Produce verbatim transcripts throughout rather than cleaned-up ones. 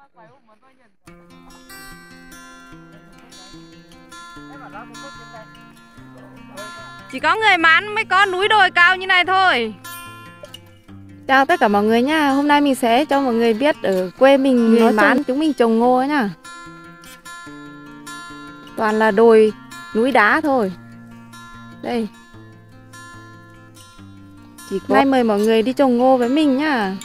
Chỉ có người Mán mới có núi đồi cao như này thôi. Chào tất cả mọi người nha. Hôm nay mình sẽ cho mọi người biết ở quê mình người Mán chúng mình trồng ngô ấy nhá. Toàn là đồi, núi đá thôi. Đây. Chỉ có... Nay mời mọi người đi trồng ngô với mình nhá.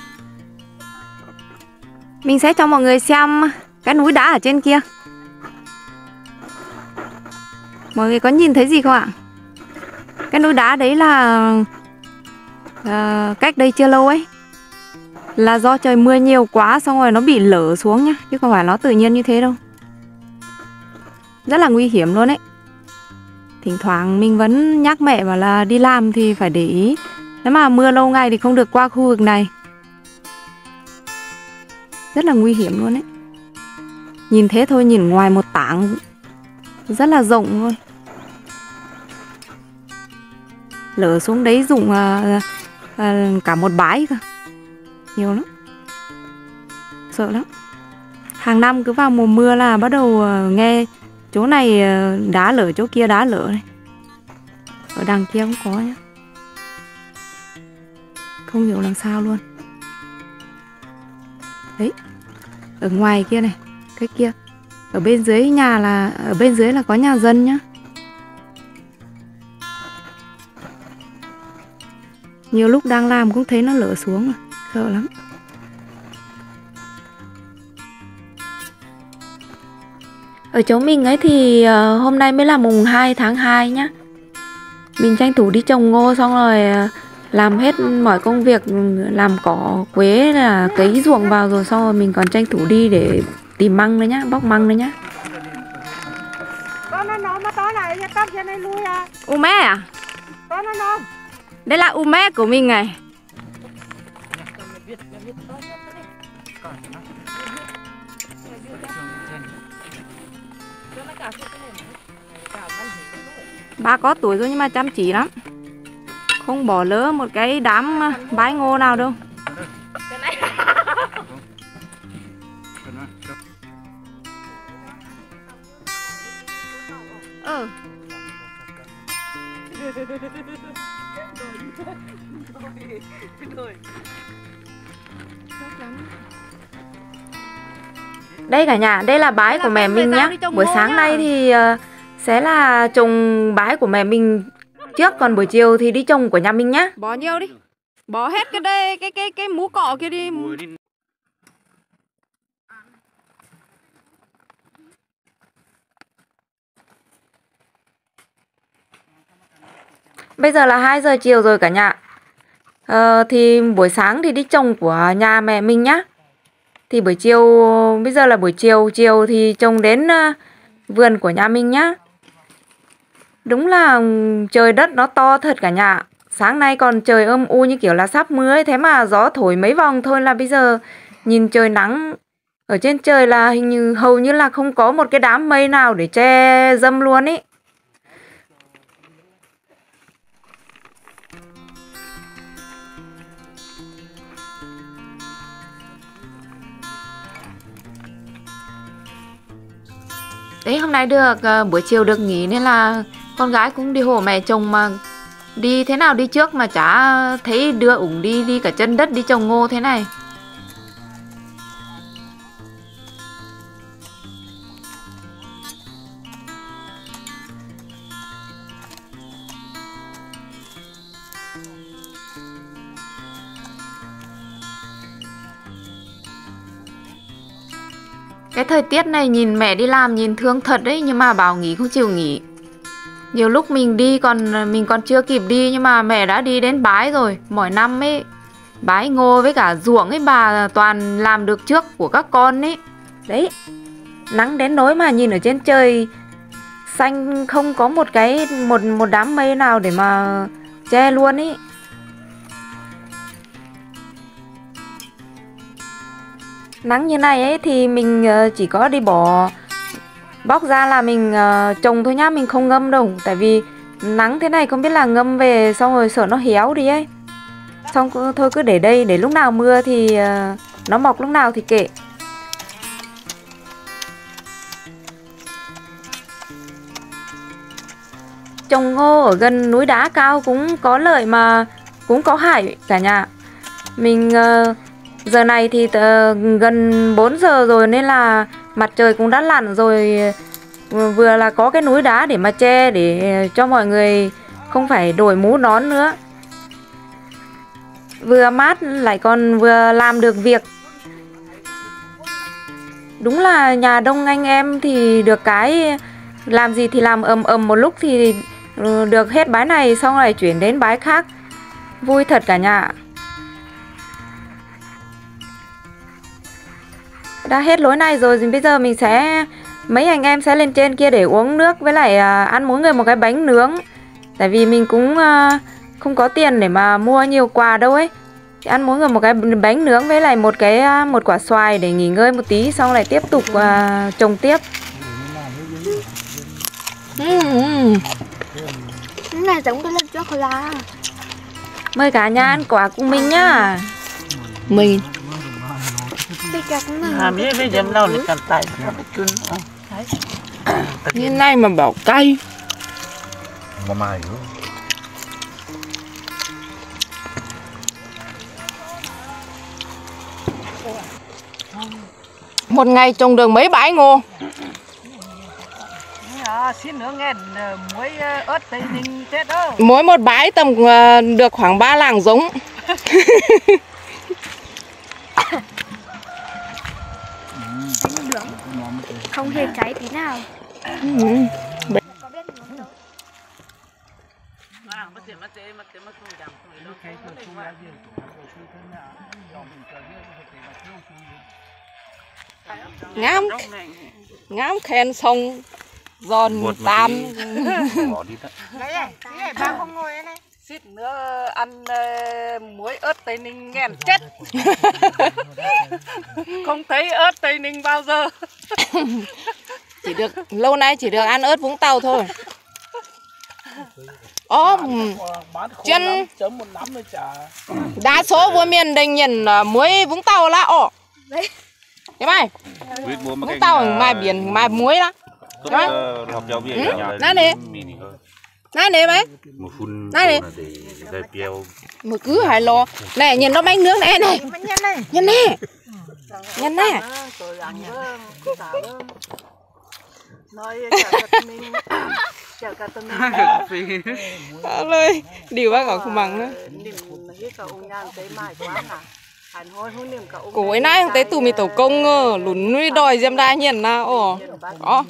Mình sẽ cho mọi người xem cái núi đá ở trên kia. Mọi người có nhìn thấy gì không ạ? Cái núi đá đấy là uh, cách đây chưa lâu ấy, là do trời mưa nhiều quá xong rồi nó bị lở xuống nhá, chứ không phải nó tự nhiên như thế đâu. Rất là nguy hiểm luôn ấy. Thỉnh thoảng mình vẫn nhắc mẹ bảo là đi làm thì phải để ý. Nếu mà mưa lâu ngày thì không được qua khu vực này. Rất là nguy hiểm luôn ấy. Nhìn thế thôi, nhìn ngoài một tảng rất là rộng luôn. Lở xuống đấy dùng uh, uh, cả một bãi cơ. Nhiều lắm. Sợ lắm. Hàng năm cứ vào mùa mưa là bắt đầu uh, nghe chỗ này uh, đá lở, chỗ kia đá lở này. Ở đằng kia cũng có nhá. Không hiểu làm sao luôn. Đấy. Ở ngoài kia này, cái kia. Ở bên dưới nhà là ở bên dưới là có nhà dân nhá. Nhiều lúc đang làm cũng thấy nó lở xuống rồi. Sợ lắm. Ở chỗ mình ấy thì uh, hôm nay mới là mùng hai tháng hai nhá. Mình tranh thủ đi trồng ngô xong rồi uh, làm hết mọi công việc, làm cỏ quế là cấy ruộng vào rồi, xong rồi mình còn tranh thủ đi để tìm măng nữa nhá, bóc măng nữa nhá. U mé à? Đây là u mé của mình này. Ba có tuổi rồi nhưng mà chăm chỉ lắm. Không bỏ lỡ một cái đám bái ngô nào đâu. Ừ. Đây cả nhà, đây là bái của mẹ mình nhá. Buổi sáng nay thì uh, sẽ là trồng bái của mẹ mình trước, còn buổi chiều thì đi trồng của nhà mình nhá. Bỏ nhiều đi. Bỏ hết cái đây cái cái cái mú cọ kia đi. Bây giờ là hai giờ chiều rồi cả nhà. Ờ, thì buổi sáng thì đi trồng của nhà mẹ mình nhá. Thì buổi chiều, bây giờ là buổi chiều, chiều thì trồng đến uh, vườn của nhà mình nhá. Đúng là trời đất nó to thật cả nhà. Sáng nay còn trời âm u như kiểu là sắp mưa ấy, thế mà gió thổi mấy vòng thôi là bây giờ nhìn trời nắng. Ở trên trời là hình như hầu như là không có một cái đám mây nào để che râm luôn ý. Đấy, hôm nay được uh, buổi chiều được nghỉ nên là con gái cũng đi hộ mẹ chồng, mà đi thế nào đi trước mà chả thấy đưa ủng đi đi cả chân đất đi trồng ngô thế này. Cái thời tiết này nhìn mẹ đi làm nhìn thương thật đấy, nhưng mà bảo nghỉ không chịu nghỉ. Nhiều lúc mình đi còn mình còn chưa kịp đi nhưng mà mẹ đã đi đến bái rồi. Mỗi năm ấy bái ngô với cả ruộng ấy bà toàn làm được trước của các con ấy. Đấy, nắng đến nỗi mà nhìn ở trên trời xanh không có một cái một một đám mây nào để mà che luôn ấy. Nắng như này ấy thì mình chỉ có đi bỏ bóc ra là mình uh, trồng thôi nhá, mình không ngâm đâu. Tại vì nắng thế này không biết là ngâm về xong rồi sợ nó héo đi ấy. Xong thôi cứ để đây, để lúc nào mưa thì uh, nó mọc lúc nào thì kệ. trồng ngô ở gần núi đá cao cũng có lợi mà cũng có hại cả nhà. Mình uh, giờ này thì uh, gần bốn giờ rồi nên là mặt trời cũng đã lặn rồi, vừa là có cái núi đá để mà che để cho mọi người không phải đội mũ nón nữa. Vừa mát lại còn vừa làm được việc. Đúng là nhà đông anh em thì được cái làm gì thì làm ầm ầm một lúc thì được hết bái này xong lại chuyển đến bái khác. Vui thật cả nhà. Đã hết lối này rồi thì bây giờ mình sẽ mấy anh em sẽ lên trên kia để uống nước với lại ăn mỗi người một cái bánh nướng. Tại vì mình cũng không có tiền để mà mua nhiều quà đâu ấy. Thì ăn mỗi người một cái bánh nướng với lại một cái một quả xoài để nghỉ ngơi một tí xong lại tiếp tục uh, trồng tiếp. Uhm. Cái này giống cái lần trước là. Mời cả nhà ăn quả cùng mình nhá. Mình. À, biết biết dầm đâu để cầm tay như này mà bảo cay. Mà mày nữa. Một ngày trồng được mấy bãi ngô? À, xin nữa nghe muối ớt Tây Ninh chết đâu. Mỗi một bãi tầm uh, được khoảng ba lạng giống. Không hề cháy tí nào. Ừ. Ngắm ngắm khen sông giòn tan. Ba không ngồi đây. Xít nữa ăn uh, muối ớt Tây Ninh nghẹn chết. Không thấy ớt Tây Ninh bao giờ. Chỉ được lâu nay chỉ được ăn ớt Vũng Tàu thôi. Ồ, chân đa số vô miền Đình nhìn muối Vũng Tàu là ồ. Thế mày Vũng Tàu mai biển mai muối đó. Đấy. Này nè. Này nè mấy. Này nè. Mà cứ hài lo. Này nhìn nó bánh nướng này này. Nhìn nè. Nhìn nè. Nói cả mình chả cả tụi mình. Ơi, điều bác gọi không bằng nữa. Cô ấy nãy không thấy tụi mình tổ công lún nuôi đòi dèm đa nhìn nào ồ. Đó.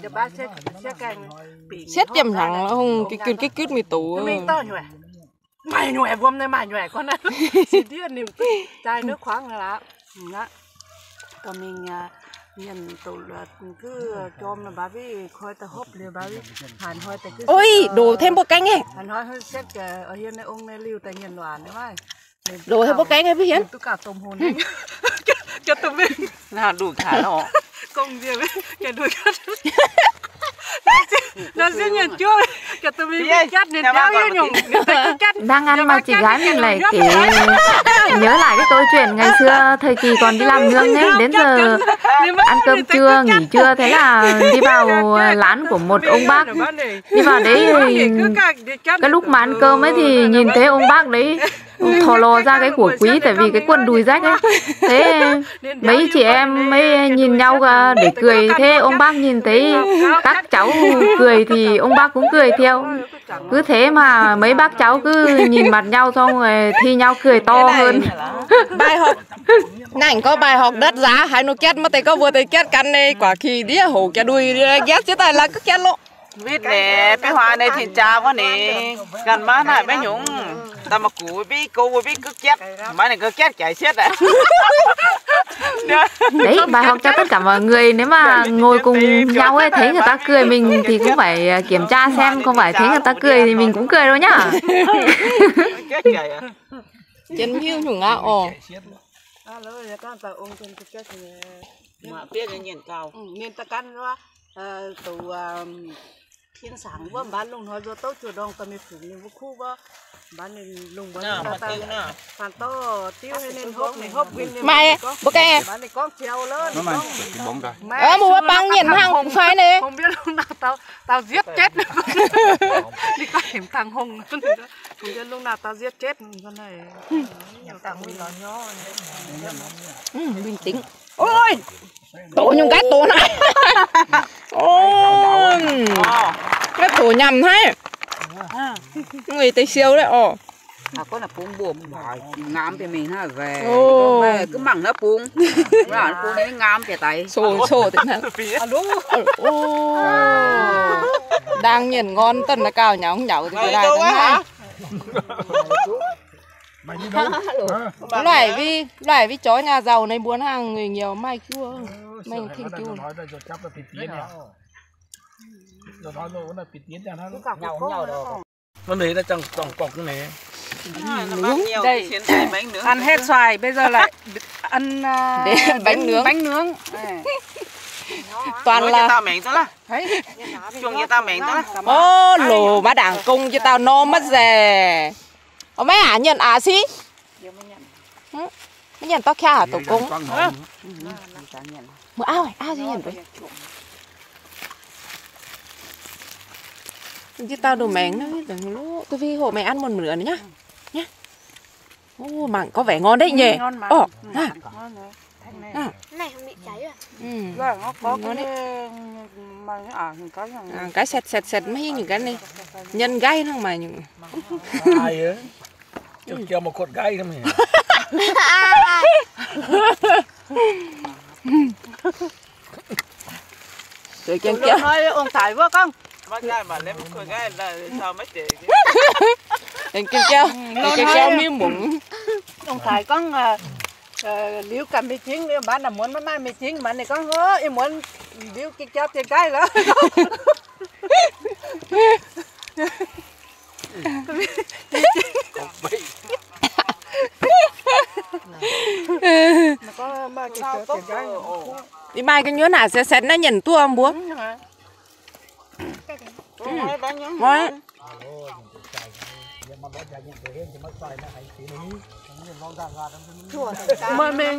Xét dèm thẳng không cái cứt cái cứt mì tủ. Mày nhòe vôm này mày nhòe con này. Chỉ điên niềm chai nước khoáng là đó. Còn mình nhìn tụ là cứ cho mà bà với khơi ta hốp liều bà với hàn hơi ta cứ. Ôi, đổ thêm một cánh ấy. Hàn hơi hơi xét ở hiện này ông này liều ta nhìn loạn đấy mày. Đổ thêm một cánh ấy với Hiến. Tôi cả tôm hồn đấy. Cho tụi mình là đủ thả nó. Công gì với cái đuôi cắt. Nó sẽ nhận chưa? Cái tụi mình cắt nên đau như nhung. Đang ăn mà chị gái mình lại kể nhớ lại cái câu chuyện ngày xưa thời kỳ còn đi làm nương ấy, đến giờ ăn cơm trưa nghỉ trưa thế là đi vào lán của một ông bác, đi vào đấy cái lúc mà ăn cơm ấy thì nhìn thấy ông bác đấy thò lò ra cái của quý tại vì cái quần đùi rách ấy. Thế mấy chị em mới nhìn nhau để cười, thế ông bác nhìn thấy các cháu cười thì ông bác cũng cười theo. Cứ thế mà mấy bác cháu cứ nhìn mặt nhau xong rồi thi nhau cười to hơn. Bài học này có bài học đất giá hai nó két mà thấy có vừa thấy két cắn này quả khi đĩa hổ cái đuôi ghét chứ tài là cứ két lộ. Biết nè, cái hoa này thì chào quá nè, gần má này bé nhúng, ta mà củ bí cô bí cứ chết, má này cứ chết chạy chết à. Đấy, bài học cho tất cả mọi người, nếu mà ngồi cùng nhau ấy thấy người ta cười mình thì cũng phải kiểm tra xem, không phải thấy người ta cười thì mình cũng cười đâu nhá. Chân hiu nhủng ngã ồ. Mà biết là nhìn cao, nên ta cắn nó tụ thiên sáng vừa bán lùng nói vừa tốt chùa đồng cầm mi phủ như khu vừa bán nên lùng vừa Nào, ta mà ta tiêu nào. phản to tiêu hay nên hốp này hốp viên Mày, bố cái bán này con treo lên Nó mày, cái bóng đây. ờ mua băng nhìn hàng phai này. Không biết lúc nào tao tao giết chết được. Đi coi hiểm thằng Hùng. Không biết lúc nào tao giết chết con này. Thằng Hùng nó nhỏ. Ừ, bình tĩnh. Ôi, tổ nhung cái tổ này. Ôi, cái tổ nhầm thế. Người tây siêu đấy, ồ. À có là buông buồm ngám thì mình ha về Ồ. cứ mẳng nó buông nó buông đến ngám thì tay Sổ sổ thế nào. Ồ, đang nhìn ngon tân là cao nháo nháo thì cái này thứ hai. Mày đi đâu? Hả? Loại vi loại vi chó nhà giàu này buôn hàng người nhiều mai chua mai thịnh chua. Nói là chắc là bị tiến nhá. Rồi nói rồi là bị tiến cho nó Nhau nhau đâu. nó lấy ra trong trong cọc cái này. đây ăn hết xoài bây giờ lại ăn uh, Để bánh nướng. bánh nướng Toàn là tao mèn đó thấy chuông cho tao mèn đó ô lồ má đảng công cho tao no mất rè. Ô mấy à nhận à xí. Mấy nhận tao kha hả tổ công. Mua ao này, ao gì nhận vậy? Chứ tao đồ mèn đó, tôi vi hộ mày ăn một nửa nữa nhá. Nhá. Ô mảng có vẻ ngon đấy nhỉ. Ồ, à. À. Này không bị cháy à? Ừ. Rồi nó có Ngon cái đấy. mà à cái À, cái sệt sệt sệt mấy những cái này nhân gai không mà những Ai á. Chứ kêu một cột gai thôi mày. rồi chén kéo nói ông Thái vừa con. bác trai mà lấy một cột gai là sao mấy tỷ chén kéo chén kéo miếng mủng Ông Thái con liu cầm mì chính bán là muốn bán mai mì chính mà này con hứa em muốn liu cái kéo tiền cái nữa. Nó có ba cái kéo tiền cái. đi mai cái nhớ nào sẽ sệt nó nhìn tua không bố nói Mà mình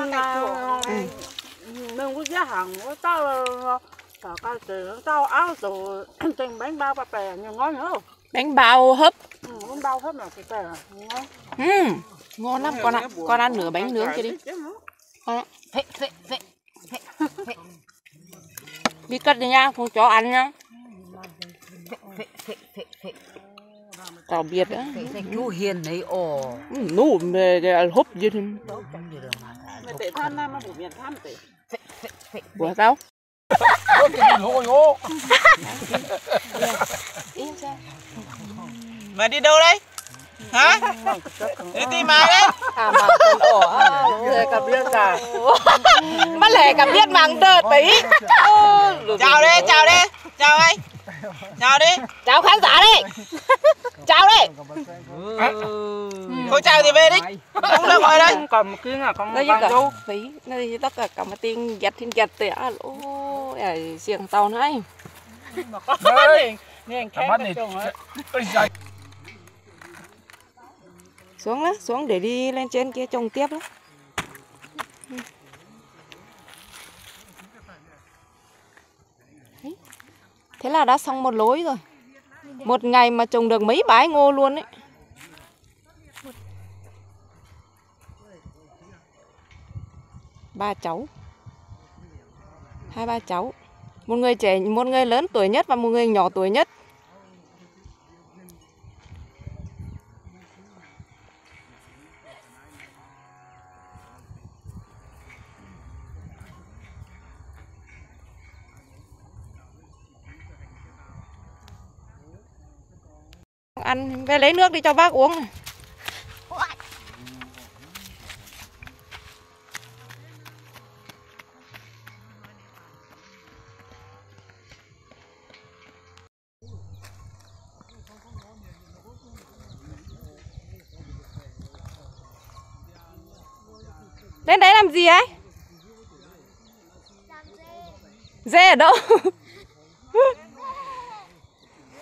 mình có giá hàng của tao tao cao từ tao áo từ trên bánh bao bạc bè nhiều ngon nữa. bánh bao hấp Bánh bao hết mà cái bè ngon. ừ. Ngon lắm con ạ con ăn nửa bánh nướng cho đi con ạ. Đi cất đi nha không cho ăn nhá tao biệt á chú hiền đấy ồ nụ mẹ húp gì thì mày tệ than nam mà bổ miền tham tệ của tao Ôi cái gì hôi ô. mày đi đâu đấy hả đi tìm mà đấy à mà con ổ Để cả biết cả. mà lẻ cả biết màng đợt tí chào đi chào đi chào anh chào đi chào khán giả đi chào đi thôi chào thì về đi không được rồi đây Còn một cái là con đây bao cả nhiêu? phí đây tất cả cả một tiếng giật thiên giật tỉa ô xiềng tàu này Đấy. Nhìn Cả mắt này. Ôi giời. xuống đó xuống để đi lên trên kia trồng tiếp đó thế là đã xong một lối rồi một ngày mà trồng được mấy bái ngô luôn đấy ba cháu hai ba cháu một người trẻ một người lớn tuổi nhất và một người nhỏ tuổi nhất ăn về lấy nước đi cho bác uống này. Lên đấy làm gì ấy? Dê ở đâu?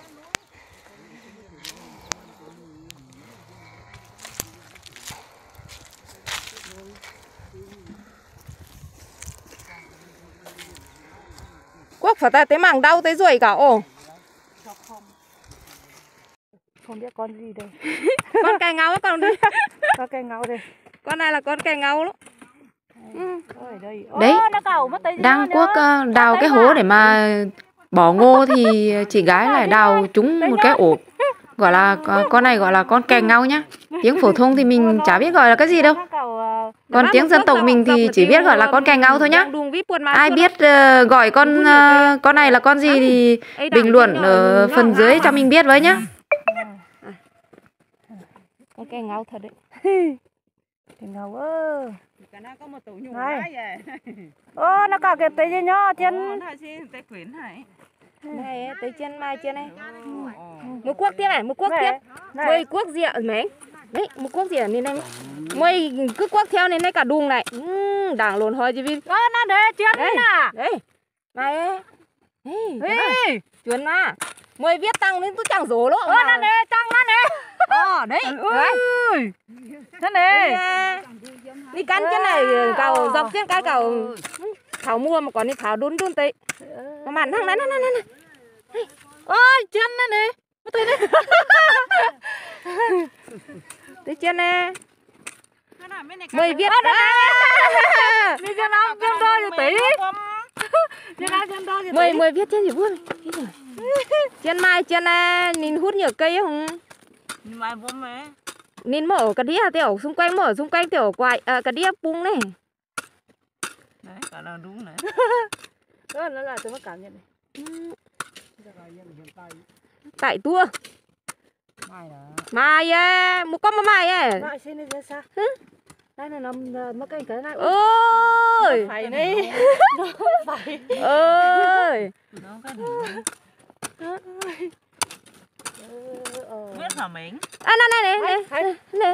Quốc phải ta tới mảng đau tới ruồi cả ồ. Không biết con gì đây. Con cày ngáo con đi. Con cây ngáo đây. Con này là con cày ngáo đó. Ừ. Ôi, đây. Đấy, Ô, nó cẩu mất tay đang nữa. Quốc ờ, đào cái hố để mà bỏ ngô thì chị gái lại đào trúng một cái ổ, gọi là con này gọi là con kèn ngao nhá. Tiếng phổ thông thì mình chả biết gọi là cái gì đâu, Nó cẩu, ờ, còn tiếng dân tộc mình thì chỉ biết gọi là con kèn ngao thôi nhá. Ai biết uh, gọi con uh, con này là con gì thì bình luận ở phần dưới cho mình biết với nhá. Con kèn ngáo thật đấy. cây ngáo ơ. Cái nó có một tổ nhung Này. đấy vậy. Ô, nó cẩu cái tay gì nhá, chân. Ồ, nó chứ, tay quyến hả? Này tới chân mai chân này. Ồ. Một cuốc tiếp này, một cuốc tiếp. Này, này. Mười cuốc rượu mấy. Đấy, một cuốc rượu nên này. Mười cứ cuốc theo nên này cả đùng này. Ừ, đảng lồn hơi chứ vì. Ơ, nó để chân Đây. nè. Đấy. Này ấy. Đấy. Ê. Chuyến mà. Mười viết tăng đến tôi chẳng rổ lỗ. Ơ, nó để tăng nó nè. Ờ, đấy. Đấy. Ui. Nó nè. Đi cắn chân này cào dọc trên cái cào thảo mua mà còn đi thảo đun đun tị. Mà màn thằng này này này này. Ôi, chân nó nè. Mất tay đấy. Tới chân nè. Cái này mấy này Mười viết đó. Đi chân áo chân đo cho tí. Chân áo chân đo cho tí. Mười mười viết chân gì buồn. Chân mai chân này nhìn hút nhiều cây không? nhưng mà bố mẹ Nhìn mở cái đĩa tiểu xung quanh mở xung quanh tiểu quại à, cái đĩa bung này. đấy cả là đúng đấy. Đó, nó là tôi mới cảm nhận này. Tại tua. Mai đó. Mai à, một con mà mai à. Lại xin đi ra xa. Đây là nằm mất cái cái này. Ôi. Phải đi. Phải. Ơi. Nó cái biết hả mình? À này này này này. Này.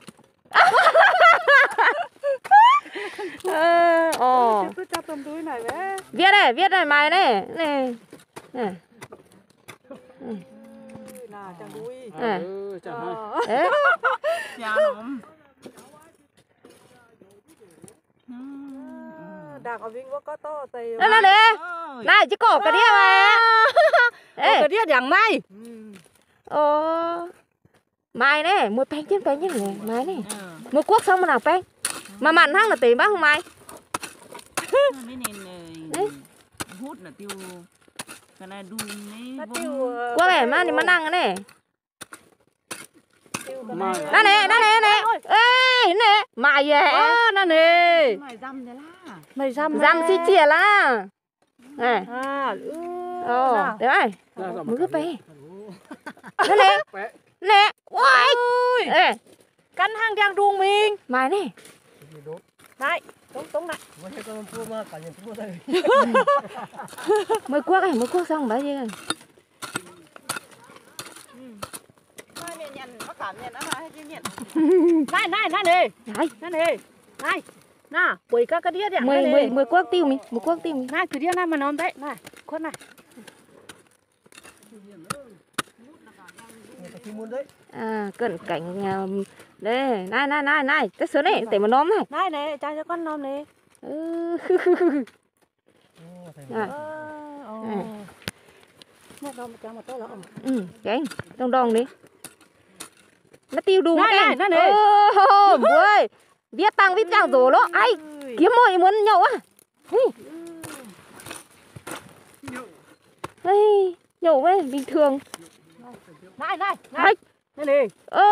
Ờ. Tôi cho tầm túi này bé. Viết này, viết này mày này. Này. Này. Nào chẳng đuôi. Này. Ừ, chẳng hay. Đấy. Cha nó. Đạc ở Vinh có to tay. Đây này này. Này chứ cổ cái đĩa mà. Ê. Cái đĩa đằng mai. Ờ. Mai này, một bánh trên bánh như này, mai này. Một cuốc xong mà nào bánh. Mà mặn hăng là tìm bác không mai. Mấy nên hút là tiêu cái này đun Nó đấy. tiêu. Cuốc này mà thì mà năng cái này. Mai Đây này, đây này, này. Ê, này, mai về. Ơ, nó nè. Mày dăm thế lá. Mày dăm. Dăm xí chìa là. Này. À, ừ. Ờ, đấy này. ra ra Mới cứ bé. Đây này. Nè. Ui. Ê, Cắn hàng đang đuông mình. mai này. Này, tống tống lại. Mới cuốc này, mới cuốc xong bao nhiêu. Mai mẹ nhận nó cảm nhận nó là chứ nhận. Này, này, này nè. Này, Này nè. Này. Nào, quỳ các cái đĩa đằng mười này mười nè. mười cuốc tiêu mình, một cuốc tiêu mình. Này, cái đĩa này mà nóm đấy. Này, khuất này. À, cận cảnh à, đây, này này này này, cái sớm này, để mà nóm này. Này nè, cho cho con nóm nè. Ừ. À, Ồ. Nó nóm cho mà to lắm. ừ, cái đông đông đi. Nó tiêu đùng Này, cái. này, này nè. Ô, ơi. Viết tăng viết chẳng rổ đó. Ai, kiếm mồi muốn nhậu à? Đây, nhậu với bình thường. Này, này, Ai, này. Này nè.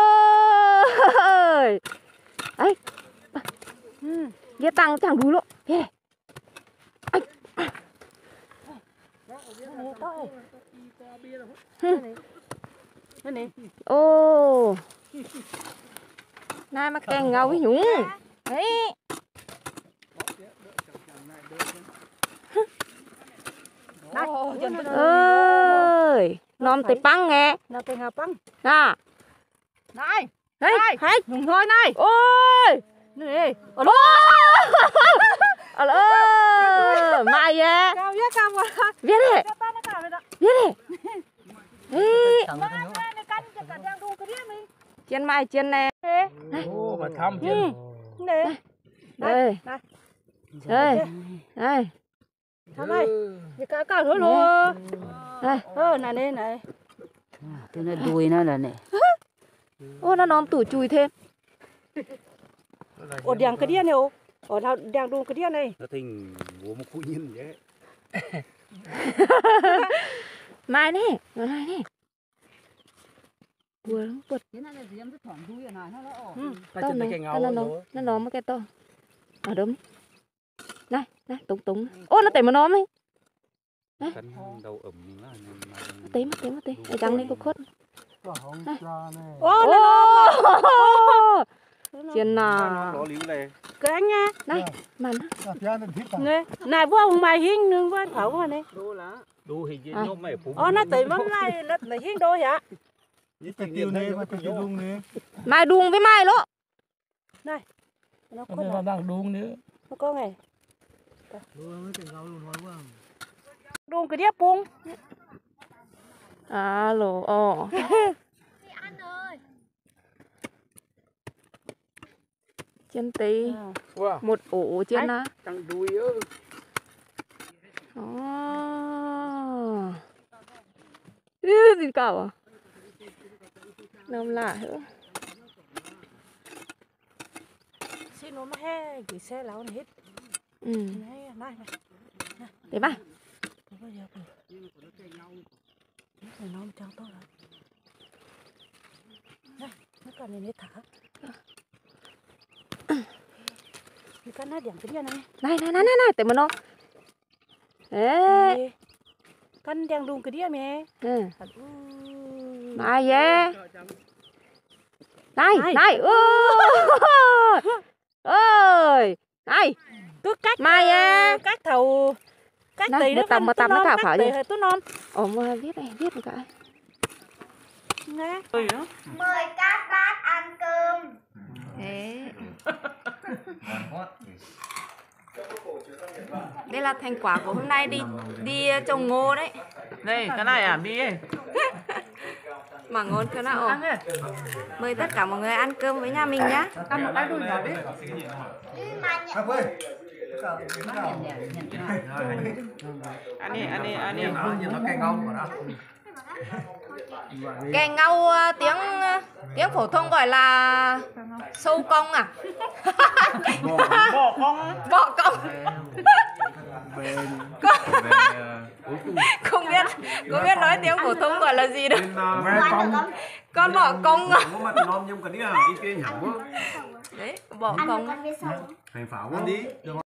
ơi. Ấy. Ừ. Viết tăng chẳng đủ lộ. Thế này. Ai. Này, to ơi. Hừ. Này nè. Ô. Này mà kèn ngầu với nhúng. Đấy. Này. Ơi. Nóm tới băng nghe. Nó tên hà băng. Nà. Này. Đấy. Này. Hay. Dùng thôi này. Ôi. Này nè. Ồ. Alo. Mai à. Cao viết cao mà. Viết đi. Cho ta nó cao rồi đó. Viết đi. Ê. Này, này, cắn cho cả đang đu cái đĩa mình. Chiên mai chiên nè. Ô, mà thăm chuyện. Nè. Đây. Này. Đây. Đây. Sao đây? Thì cả cả thôi luôn. Đây, ơ này đây này. Thế nó đuôi nó là này. Ô nó nóm tủ chui thêm. Ở đèn cái đĩa này ô. Ở nào đèn đun cái đĩa này. Nó thành bố một khu nhiên vậy. Mai nè, nó này nè. Vừa lắm, bật. Thế này là gì em cứ thoảng đuôi ở này nó nó ổ. To nó, nó nó nó nó cái to. Ở đúng. Này, này, túng túng. Ô nó tẩy mà nóm ấy. Cắn đầu ẩm nó Tí mất tí mất tí. Để trắng lên có khuất. Ô nó Chiên nà. nó líu này. cái anh nha. Này, màn Nghe, này vô ông mày hiên nương với thảo mà này. Đô lá. Đu hình như nó mày phú. Ô nó tẩy mắm này nó là hiên đôi hả? Mai đuông với mai lỗ. Này. Nó có nó đang đuông nữa. nó có này. Đun cái đĩa bung. À lỗ ồ. Chiên tí. Một ổ chiên á. Thằng đuôi ơ. Ồ. Ê, gì cả à? Nằm lạ nữa. Xin nó mà he, cái xe láo này hết. Ừ. Này, này. Để ba. Bây giờ thì nó chẳng tốt lắm. Này, nó còn này thả. Cái con nó điểm cái này. Này này này này này, tại mà nó. Ê. Con đang đun cái đĩa mẹ. Ừ. Mai về. Này, này. Ơi. Này. Cứ cách Mai về. Cách thầu. Cách tí nó tầm mà tầm nó thảo khảo đi. Tốt non. Ồ mà viết này, viết một cái. Nghe. Mời các bác ăn cơm. Thế. Đây là thành quả của hôm nay đi đi trồng ngô đấy. Đây, cái này à, đi. Mà ngon cơ nào. Mời tất cả mọi người ăn cơm với nhà mình nhá. Ăn một cái đuôi nhỏ đi. Ăn đi, ăn đi, ăn đi. Kè ngâu tiếng tiếng phổ thông gọi là sâu công à? Bỏ con. Bọ công. Không biết, không biết nói tiếng phổ thông gọi là gì đâu. Con bọ công à? Đấy, bọ công. Hành pháo đi.